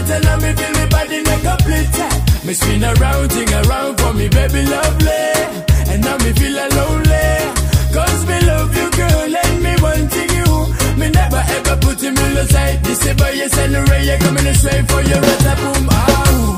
better now me feel me body like a complete. Me spin around, ting around for me baby lovely. And now me feel lonely, cause me love you girl and me wanting you. Me never ever put him in the side. This is by your salary, you're coming straight for your red boom. Ah.